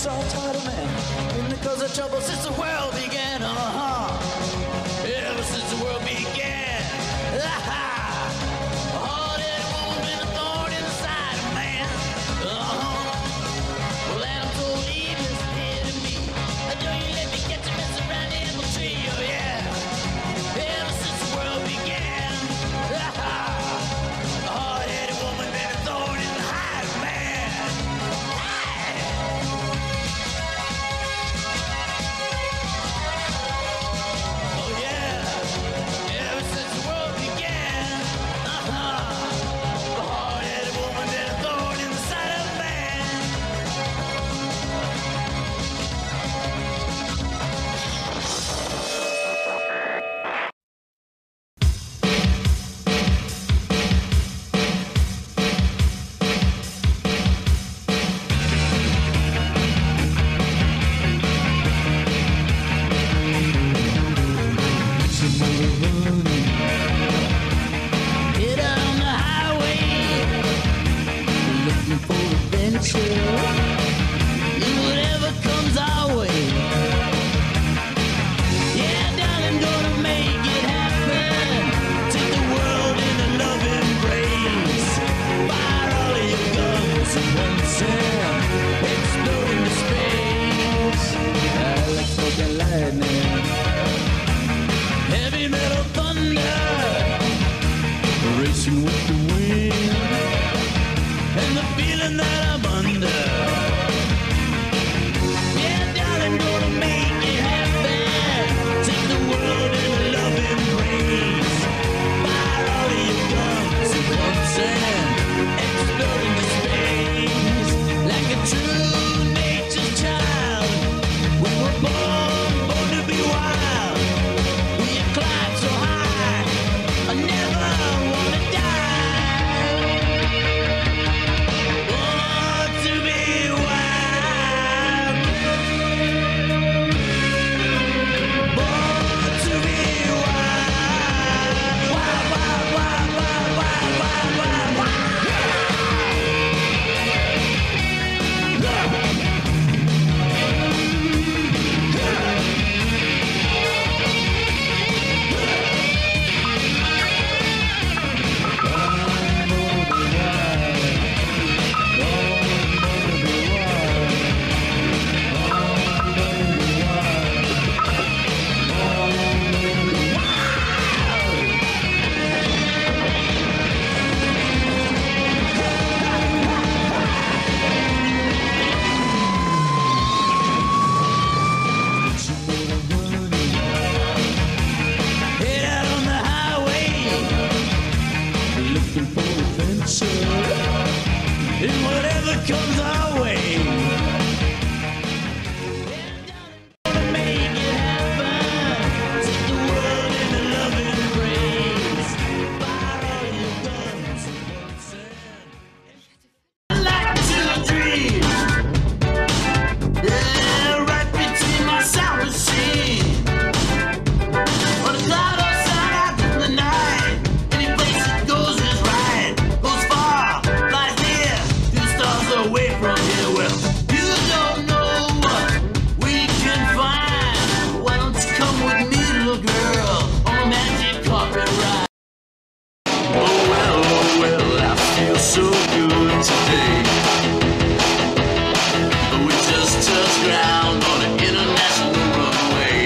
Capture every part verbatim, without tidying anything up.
all tired of man. In the cause of trouble since the world began. Uh-huh. Ever since the world began. Ah-ha. A hard-headed woman been a thorn in the side of man. Uh-huh. Well, Adam told Eve, listen here to me. Don't you let me get you mess around the apple tree, oh yeah. Ever since the world began. Ah-ha. A hard-headed woman been a thorn in the side of man. Oh yeah. Ever since the world began. Uh-huh. A hard-headed woman been a thorn in the side of man. Head out on the highway, looking for adventure. And whatever comes our way. Yeah, darling, gonna make it happen. Take the world in a love embrace. Fire all of your guns at once and explode into space. I like smoking lightning, heavy metal thunder, racing with the wind, and the feeling that I'm under. Yeah, darling, gonna make it happen. Take the world in a love embrace. Fire all of your guns at once and explode into space. Like a true nature's child, we were born, born to be wild. We climb so high, I never wanna die. Want to be wild. Born to be wild. Wild, wild, wild, wild, wild, wild, wild, wild. Head out on the highway, looking for adventure, and whatever comes our way. Gonna make it happen. Take the world in a loving embrace. Fire all your guns at once and I like to dream. Yeah, right between my sound machine. On a cloud outside out in the night. Any place that goes is right. Goes far, flies near, two stars away from here. Well, you don't know what we can find. Why don't you come with me, little girl, on a magic carpet ride? Oh well, oh well, I feel so good today. We just touched ground on an international runway.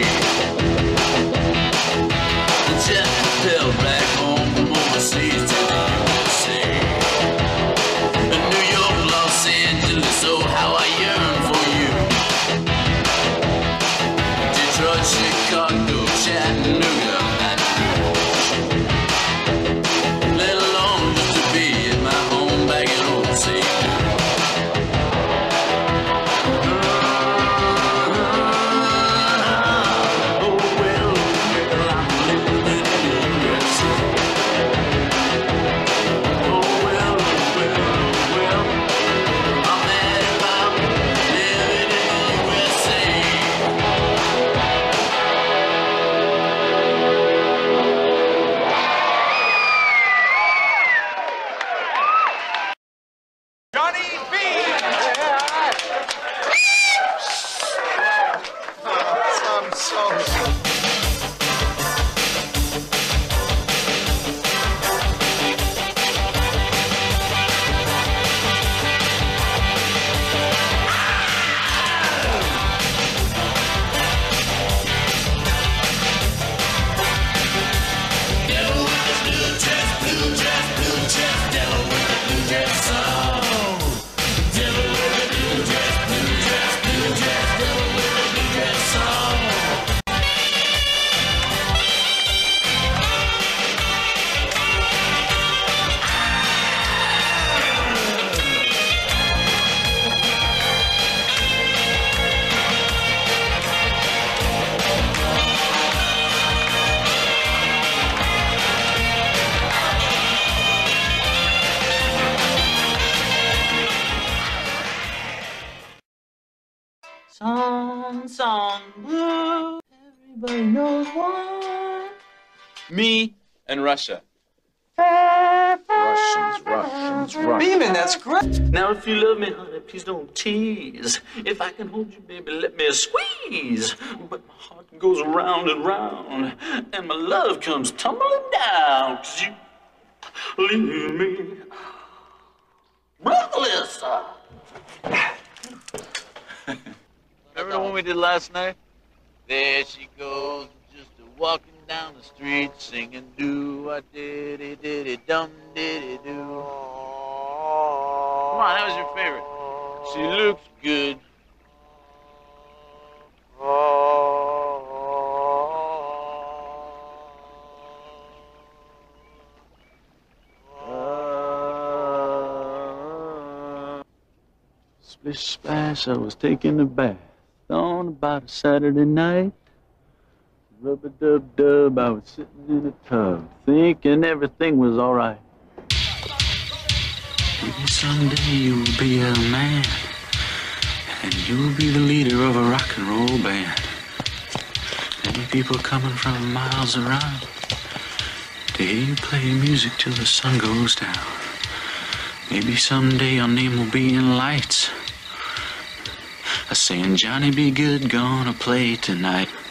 The jet propelled back home from overseas to the U S A. In New York, Los Angeles, oh how I yearn for you. Detroit, Chicago, Chattanooga, Baton Rouge. Let alone just to be in my home Song, song, blue. Everybody knows one. Me and Russia. Russians, Russians, Russians. Beeman, that's great. Now, if you love me, honey, please don't tease. If I can hold you, baby, let me squeeze. But my heart goes round and round, and my love comes tumbling down. 'Cause you leave me breathless. Remember the one we did last night? There she goes, just a walking down the street, singing do I did it, did it, dum did it do. Come on, that was your favorite. She looks good. Splish splash, I was taking a bath on about a Saturday night. Rub-a-dub-dub, I was sitting in a tub, thinking everything was alright. Maybe someday you'll be a man, and you'll be the leader of a rock and roll band. Many people coming from miles around to hear you play music till the sun goes down. Maybe someday your name will be in lights, saying Johnny B. Good gonna play tonight.